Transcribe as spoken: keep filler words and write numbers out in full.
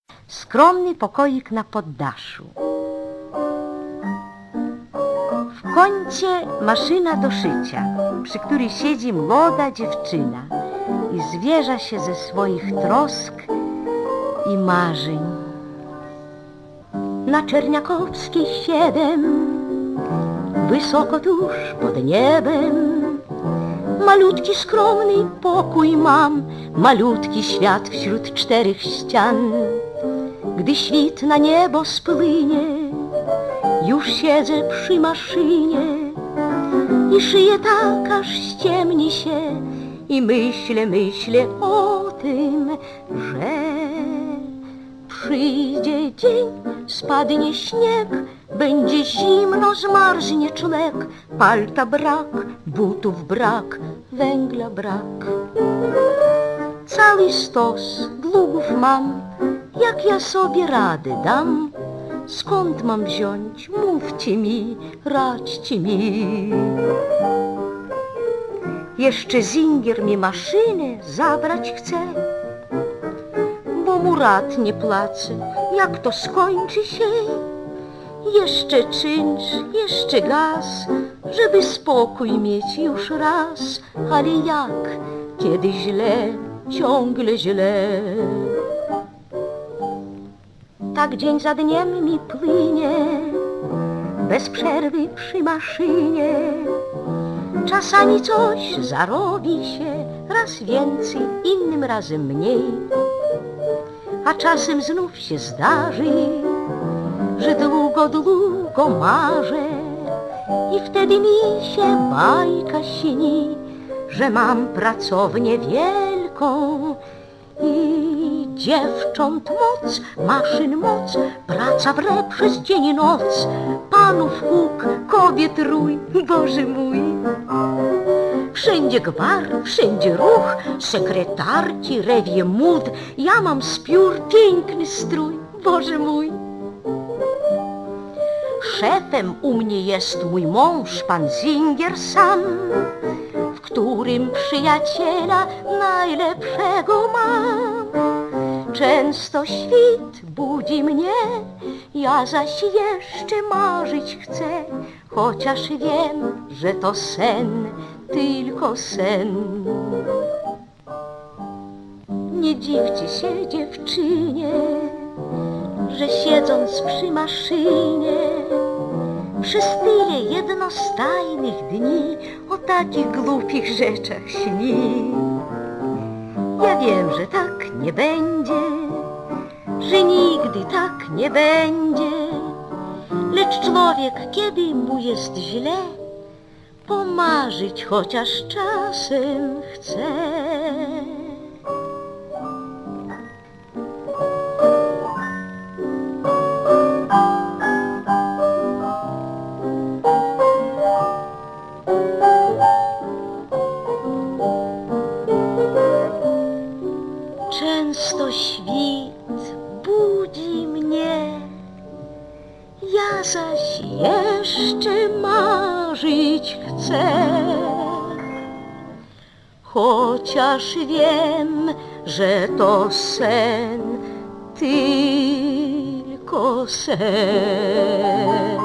Skromny pokoik na poddaszu. W kącie maszyna do szycia, przy której siedzi młoda dziewczyna i zwierza się ze swoich trosk i marzeń. Na Czerniakowskiej siedem, wysoko tuż pod niebem, malutki skromny pokój mam, malutki świat wśród czterech ścian. Gdy świt na niebo spłynie, już siedzę przy maszynie i szyję tak, aż ściemni się i myślę, myślę o tym, że przyjdzie dzień, spadnie śnieg, będzie zimno, zmarznie czlek, palta brak, butów brak, węgla brak. Cały stos długów mam, jak ja sobie radę dam? Skąd mam wziąć? Mówcie mi, radźcie mi. Jeszcze Zingier mi maszynę zabrać chce, bo mu rat nie płacę. Jak to skończy się? Jeszcze czynsz, jeszcze gaz, żeby spokój mieć już raz. Ale jak? Kiedy źle, ciągle źle. Tak dzień za dniem mi płynie, bez przerwy przy maszynie. Czasami coś zarobi się, raz więcej, innym razem mniej. A czasem znów się zdarzy, że długo, długo marzę i wtedy mi się bajka śni, że mam pracownię wielką i dziewcząt moc, maszyn moc, praca wre przez dzień i noc, panów huk, kobiet rój, Boże mój. Wszędzie gwar, wszędzie ruch, sekretarki, rewie mód, ja mam z piór piękny strój, Boże mój. Szefem u mnie jest mój mąż, pan Zingier sam, w którym przyjaciela najlepszego mam. Często świt budzi mnie, ja zaś jeszcze marzyć chcę, chociaż wiem, że to sen, tylko sen. Nie dziwcie się, dziewczynie, że siedząc przy maszynie przez tyle jednostajnych dni o takich głupich rzeczach śni. Ja wiem, że tak nie będzie, że nigdy tak nie będzie, lecz człowiek, kiedy mu jest źle, pomarzyć chociaż czasem chce. Często świt budzi mnie, ja zaś jeszcze marzyć chcę, chociaż wiem, że to sen, tylko sen.